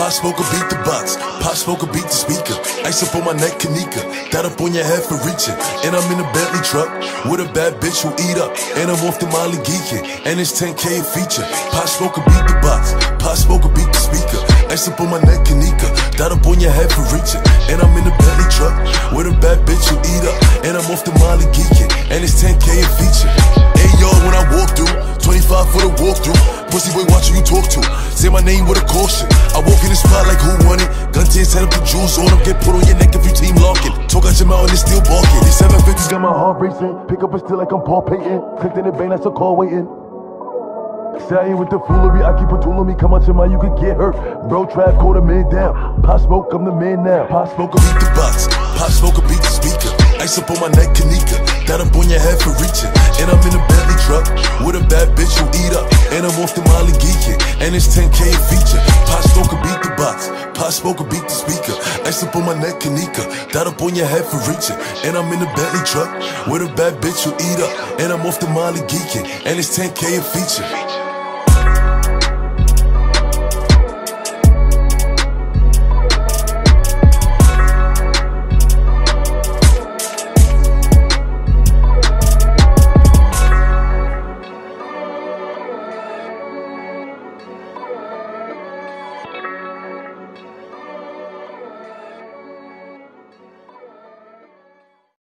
Pop Smoker beat the box, Pop Smoker beat the speaker. Ice up on my neck, Kanika, that up on your head for reaching. And I'm in a Bentley truck with a bad bitch who eat up. And I'm off the Molly geeking, and it's 10K a feature. Pop Smoker beat the box, Pop Smoker beat the speaker. Ice up on my neck, Kanika, that up on your head for reaching. And I'm in a Bentley truck with a bad bitch who eat up. And I'm off the Molly geeking, and it's 10K a feature. Hey yo, when I walk through, 25 for the walkthrough. Pussy boy, watch who you talk to. Say my name with a caution. I walk in the spot like who won it. Gun tears, set up the jewels on them. Get put on your neck if you team locking. Talk out your mouth and it's still barking. These 750s got my heart racing. Pick up a still like I'm Paul Payton. Clicked in the bank, that's a call waiting. Say I ain't with the foolery, I keep a tool on me. Come out your mouth, you could get hurt. Bro, trap, call the man down. Pop Smoke, I'm the man now. Pop Smoker beat the box, Pop Smoker beat the speaker. Ice up on my neck, Kanika, that up on your head for reaching. And I'm in a Bentley truck with a bad bitch who eat up. And I'm off the Molly geeking, and it's 10K a feature. Pop Smoker beat the box, Pop Smoker beat the speaker. Ice up on my neck, Kanika, that up on your head for reaching. And I'm in a Bentley truck with a bad bitch who eat up. And I'm off the Molly geeking, and it's 10K a feature.